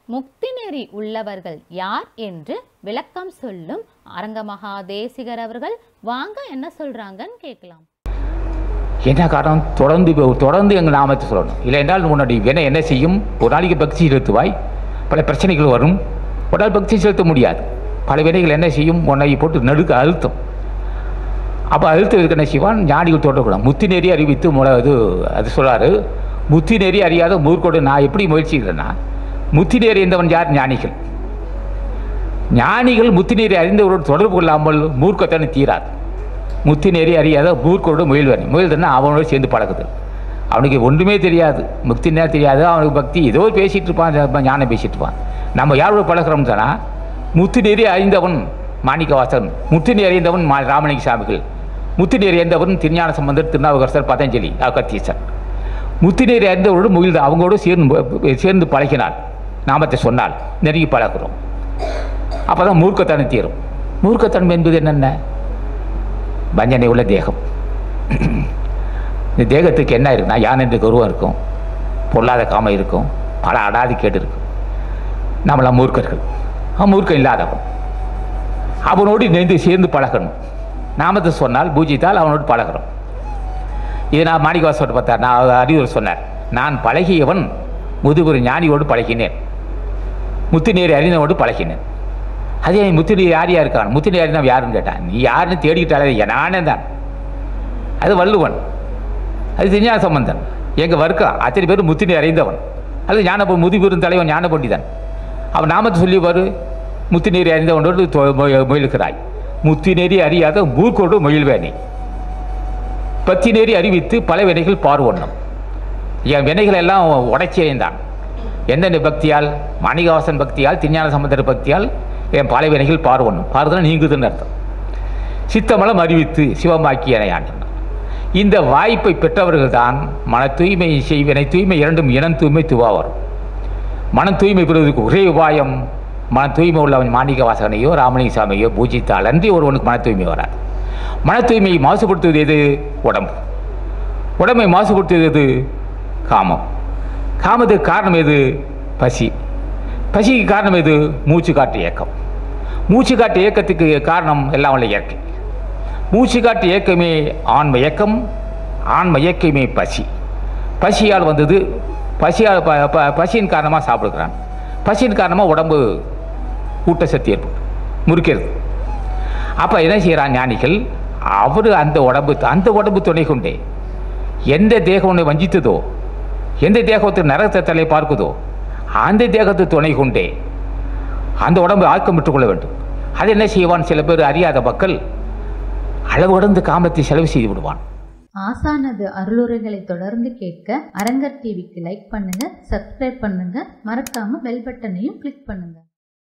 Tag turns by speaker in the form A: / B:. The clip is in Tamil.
A: முக்தி நெறி உள்ளவர்கள் யார் என்று விளக்கம் சொல்லும் அரங்கமகா தேசிகர் அவர்கள். வாங்க என்ன சொல்றாங்கன்னு கேட்கலாம்.
B: என்ன காரணம்? தொடர்ந்து எங்கள் நாமத்தை சொல்லணும். இல்லை என்றால் உன்னுடைய வினை என்ன செய்யும்? ஒரு நாளைக்கு பக்தி செலுத்துவாய், பல பிரச்சனைகள் வரும். ஒரு நாள் பக்தி செலுத்த முடியாது. பல வினைகள் என்ன செய்யும்? உன்னை போட்டு நடுக்க அழுத்தம். அப்போ அழுத்தத்துக்கு என்ன செய்வான்? ஞானிகள் தொடரக்கூடாது. முத்தி நெறி அறிவித்து அது சொல்கிறாரு. முத்தி நெறி அறியாத மூர்க்கோடு நான் எப்படி முயற்சிக்கிறேன்னா, முத்தி நெறி அறிந்தவன் யார்? ஞானிகள். ஞானிகள் முத்தி நெறி அறிந்தவரோடு தொடர்பு கொள்ளாமல் மூர்க்கத்தனை தீராது. முத்தி நெறி அறியாத மூர்க்கோடு முயல்துன்னா அவனோடு சேர்ந்து பழகுது. அவனுக்கு ஒன்றுமே தெரியாது, முக்தி நேரம் தெரியாது. அவனுக்கு பக்தி ஏதோ பேசிகிட்டு இருப்பான், ஞானம் பேசிகிட்டு இருப்பான். நம்ம யாரோட பழகிறோம்னு சொன்னால், முத்தி நெறி அறிந்தவன் மாணிக்கவாசகன், முத்தி நெறி அறிந்தவன் ராமலிங்க சாமிகள், முத்தி நெறி அறிந்தவன் திருஞான சம்பந்தர், திருநாவுக்கரசர், பதஞ்சலி, அகத்தீசர். முத்தி நெறி அறிந்தவரோடு முயல்து அவங்களோடு சேர்ந்து பழகினால், நாமத்தை சொன்னால் நெருங்கி பழகிறோம். அப்போ தான் மூர்க்கத்தன்மை தீரும். மூர்க்கத்தன்மை என்பது என்னென்ன? வஞ்சனை உள்ள தேகம். இந்த தேகத்துக்கு என்ன இருக்குன்னா, யான் என்று கருவம் இருக்கும், பொல்லாத காமம் இருக்கும், பல அடாதி கேட்டு இருக்கும். நம்மளாம் மூர்க்கர்கள். அவன் மூர்க்கம் இல்லாதவன். அவனோடு நெஞ்சு சேர்ந்து பழகணும். நாமத்தை சொன்னால் பூஜித்தால் அவனோடு பழகிறோம். இது நான் மாணிக்கவாசகர் பார்த்தார். நான் அறிவுரை சொன்னார். நான் பழகியவன் முதுகுரு ஞானியோடு பழகினேன், முத்து நீர் அறிந்தவோடு பழகினேன். அதே முத்து நீர் யார் இருக்கான்? முத்து நீர் அறிந்தவன் யாருன்னு கேட்டான். நீ யாருன்னு தேடிக்கிட்டாலே நானே தான். அது வள்ளுவன், அது திருஞான சம்பந்தன், எங்கள் வர்க்கம் அத்தனை பேர் முத்து நீர் அறிந்தவன். அது ஞான முதுபெரும் தலைவன் ஞான பண்டிதன். அவன் நாமத்தை சொல்லி வரு. முத்து நீர் அறிந்தவனோடு முயலுக்கிறாய். முத்தி நெறி அறியாத மூர்க்கோடு முயல்வேனே. பத்தி நெறி அறிவித்து பல வினைகள் பார்வண்ணம். என் வினைகள் எல்லாம் உடைச்சி அறிந்தான். எந்தெந்த பக்தியால்? மாணிக்கவாசன் பக்தியால், திருஞான சம்பந்தர் பக்தியால் என் பல வினைகள் பார்வண்ணம். பாருதுன்னா நீங்குதுன்னு அர்த்தம். சித்தமலம் அறிவித்து சிவமாக்கி எனையான். இந்த வாய்ப்பை பெற்றவர்கள் தான் மன தூய்மை செய்வினை தூய்மை இரண்டும் இனம் தூய்மை துவா வரும். மன தூய்மை பெறுவதற்கு ஒரே உபாயம், மன தூய்மை உள்ளவன் மாணிக்கவாசகனையோ ராமலிங்க சாமியோ பூஜித்தால் அன்றி ஒருவனுக்கு மன தூய்மை வராது. மன தூய்மையை மாசுபடுத்துவது எது? உடம்பு. உடம்பை மாசுபடுத்துவது எது? காமம். காமத்துக்கு காரணம் எது? பசி. பசிக்கு காரணம் எது? மூச்சு காட்டு இயக்கம். மூச்சு காட்டு இயக்கத்துக்கு காரணம் எல்லாம் உள்ள இயற்கை. மூச்சு காட்டு இயக்கமே ஆன்ம இயக்கம், ஆன்ம இயக்கமே பசி. பசியால் வந்தது. பசியின் காரணமாக சாப்பிடுகிறான். பசியின் காரணமாக உடம்பு ஊட்டச்சத்து ஏற்படும், முறுக்கிறது. அப்போ என்ன செய்கிறான் ஞானிகள்? அவர் அந்த உடம்பு துணை கொண்டே எந்த தேகம் ஒன்றை வஞ்சித்ததோ, எந்த தேகத்தில் நரகத்தை தலை பார்க்குதோ, அந்த தேகத்தை துணை கொண்டே அந்த உடம்பை ஆக்கம் விட்டுக்கொள்ள வேண்டும். அது என்ன செய்வான்? சில பேர் அறியாத மக்கள் அளவு கடந்து காமத்தை செலவு செய்து விடுவான்.
C: ஆசானது அருளுரைகளை தொடர்ந்து கேட்க அரங்கர் டிவிக்கு லைக் பண்ணுங்க, சப்ஸ்கிரைப் பண்ணுங்க, மறக்காம பெல் பட்டனையும் கிளிக் பண்ணுங்க.